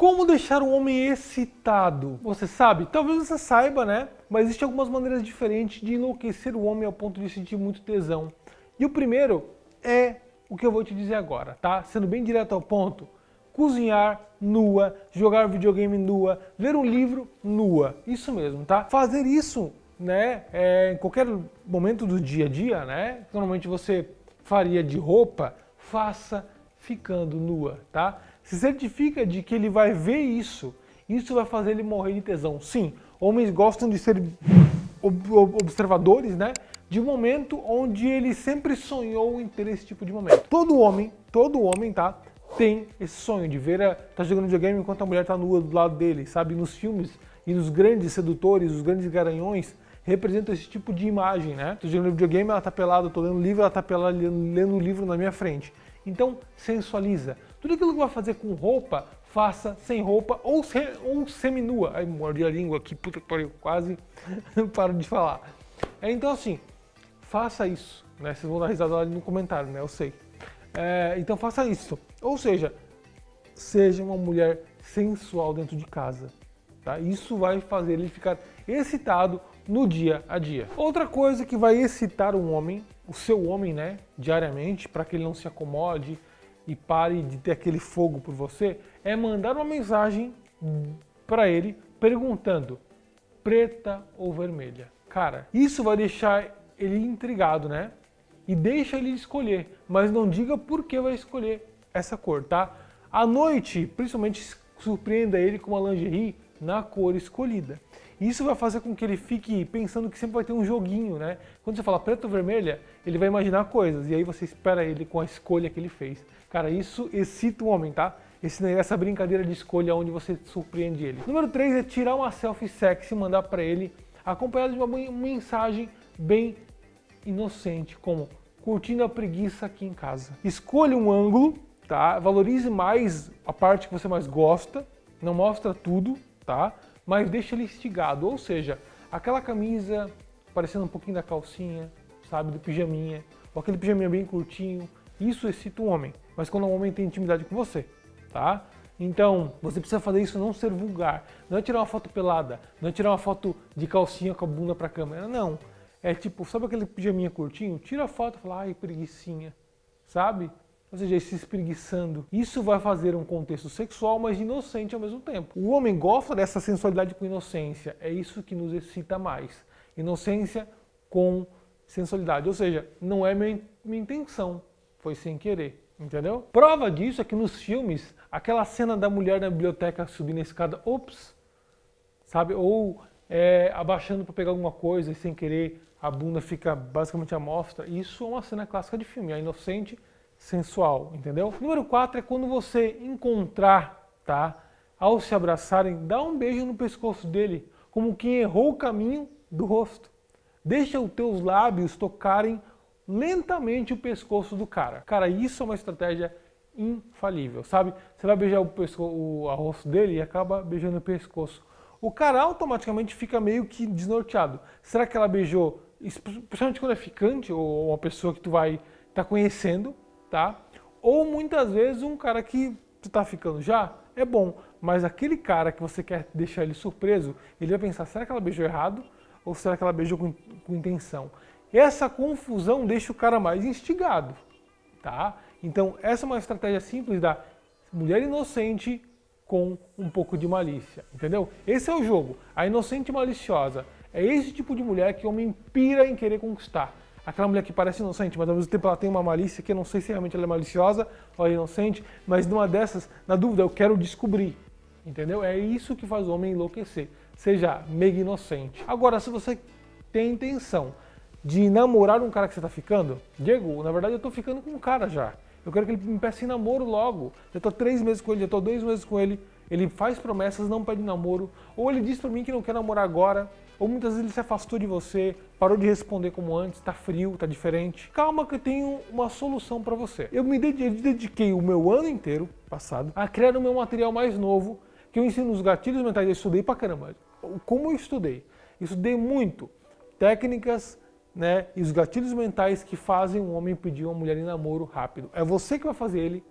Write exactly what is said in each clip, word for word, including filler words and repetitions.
Como deixar um homem excitado? Você sabe? Talvez você saiba, né? Mas existem algumas maneiras diferentes de enlouquecer o homem ao ponto de sentir muito tesão. E o primeiro é o que eu vou te dizer agora, tá? Sendo bem direto ao ponto. Cozinhar nua, jogar videogame nua, ler um livro nua. Isso mesmo, tá? Fazer isso, né, é, em qualquer momento do dia a dia, né? Normalmente você faria de roupa, faça ficando nua, tá? Se certifica de que ele vai ver isso, isso vai fazer ele morrer de tesão. Sim, homens gostam de ser observadores, né? De um momento onde ele sempre sonhou em ter esse tipo de momento. Todo homem, todo homem, tá? Tem esse sonho de ver, a, tá jogando videogame enquanto a mulher tá nua do lado dele, sabe? Nos filmes e nos grandes sedutores, os grandes garanhões, representam esse tipo de imagem, né? Tô jogando videogame, ela tá pelada, tô lendo livro, ela tá pelada, lendo o livro na minha frente. Então, sensualiza. Tudo aquilo que vai fazer com roupa, faça sem roupa ou, sem, ou seminua. Ai, mordi a língua aqui, puta que pariu, quase paro de falar. É, então, assim, faça isso, né? Vocês vão dar risada lá no comentário, né? Eu sei. É, então, faça isso. Ou seja, seja uma mulher sensual dentro de casa. Tá? Isso vai fazer ele ficar excitado no dia a dia. Outra coisa que vai excitar um homem, o seu homem, né, diariamente, para que ele não se acomode e pare de ter aquele fogo por você, é mandar uma mensagem para ele perguntando preta ou vermelha. Cara, isso vai deixar ele intrigado, né? E deixa ele escolher, mas não diga por que vai escolher essa cor, tá? À noite, principalmente, surpreenda ele com uma lingerie na cor escolhida. Isso vai fazer com que ele fique pensando que sempre vai ter um joguinho, né? Quando você fala preto ou vermelha, ele vai imaginar coisas, e aí você espera ele com a escolha que ele fez. Cara, isso excita o homem, tá? Esse, essa brincadeira de escolha onde você surpreende ele. Número três é tirar uma selfie sexy e mandar para ele, acompanhado de uma mensagem bem inocente, como curtindo a preguiça aqui em casa. Escolha um ângulo, tá? Valorize mais a parte que você mais gosta, não mostra tudo, tá? Mas deixa ele instigado, ou seja, aquela camisa parecendo um pouquinho da calcinha, sabe, do pijaminha, ou aquele pijaminha bem curtinho, isso excita o homem, mas quando o homem tem intimidade com você, tá? Então, você precisa fazer isso não ser vulgar, não é tirar uma foto pelada, não é tirar uma foto de calcinha com a bunda pra câmera, não. É tipo, sabe aquele pijaminha curtinho? Tira a foto e fala, ai, preguicinha, sabe? Ou seja, se espreguiçando. Isso vai fazer um contexto sexual, mas inocente ao mesmo tempo. O homem gosta dessa sensualidade com inocência. É isso que nos excita mais. Inocência com sensualidade. Ou seja, não é minha, minha intenção. Foi sem querer. Entendeu? Prova disso é que nos filmes, aquela cena da mulher na biblioteca subindo a escada, ops, sabe? Ou é, abaixando para pegar alguma coisa e sem querer a bunda fica basicamente à mostra. Isso é uma cena clássica de filme. É inocente, sensual, entendeu? Número quatro é quando você encontrar, tá? Ao se abraçarem, dá um beijo no pescoço dele, como quem errou o caminho do rosto. Deixa os teus lábios tocarem lentamente o pescoço do cara. Cara, isso é uma estratégia infalível, sabe? Você vai beijar o, pesco o a rosto dele e acaba beijando o pescoço. O cara automaticamente fica meio que desnorteado. Será que ela beijou, principalmente quando é ficante, ou uma pessoa que tu vai estar tá conhecendo, tá? Ou muitas vezes um cara que tu tá ficando já, é bom, mas aquele cara que você quer deixar ele surpreso, ele vai pensar, será que ela beijou errado? Ou será que ela beijou com, com intenção? Essa confusão deixa o cara mais instigado, tá? Então essa é uma estratégia simples da mulher inocente com um pouco de malícia, entendeu? Esse é o jogo, a inocente e maliciosa. É esse tipo de mulher que o homem pira em querer conquistar. Aquela mulher que parece inocente, mas ao mesmo tempo ela tem uma malícia que eu não sei se realmente ela é maliciosa ou é inocente, mas numa dessas, na dúvida, eu quero descobrir, entendeu? É isso que faz o homem enlouquecer, seja mega inocente. Agora, se você tem a intenção de namorar um cara que você está ficando, Diego, na verdade eu estou ficando com um cara já. Eu quero que ele me peça em namoro logo. Eu estou três meses com ele, eu estou dois meses com ele. Ele faz promessas, não pede namoro. Ou ele diz para mim que não quer namorar agora. Ou muitas vezes ele se afastou de você, parou de responder como antes, está frio, está diferente. Calma que eu tenho uma solução para você. Eu me dediquei o meu ano inteiro, passado, a criar o meu material mais novo, que eu ensino os gatilhos mentais. Eu estudei pra caramba. Como eu estudei? Estudei muito. Técnicas, né, e os gatilhos mentais que fazem um homem pedir uma mulher em namoro rápido. É você que vai fazer ele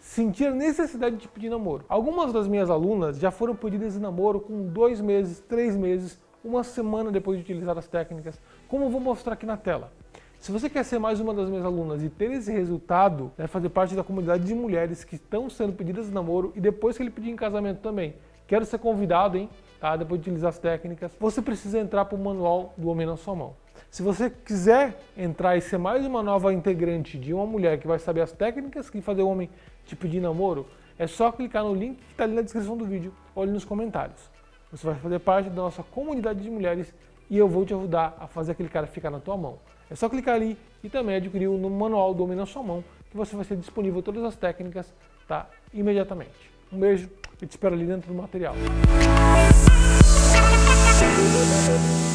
sentir a necessidade de pedir namoro. Algumas das minhas alunas já foram pedidas em namoro com dois meses, três meses, uma semana depois de utilizar as técnicas, como eu vou mostrar aqui na tela. Se você quer ser mais uma das minhas alunas e ter esse resultado, né, fazer parte da comunidade de mulheres que estão sendo pedidas em namoro e depois que ele pedir em casamento também, quero ser convidado, hein, tá, depois de utilizar as técnicas, você precisa entrar para o manual do Homem na Sua Mão. Se você quiser entrar e ser mais uma nova integrante de uma mulher que vai saber as técnicas que fazer o homem te pedir namoro, é só clicar no link que está ali na descrição do vídeo ou ali nos comentários. Você vai fazer parte da nossa comunidade de mulheres e eu vou te ajudar a fazer aquele cara ficar na tua mão. É só clicar ali e também adquirir o manual do Homem na Sua Mão, que você vai ser disponível todas as técnicas, tá, imediatamente. Um beijo e te espero ali dentro do material.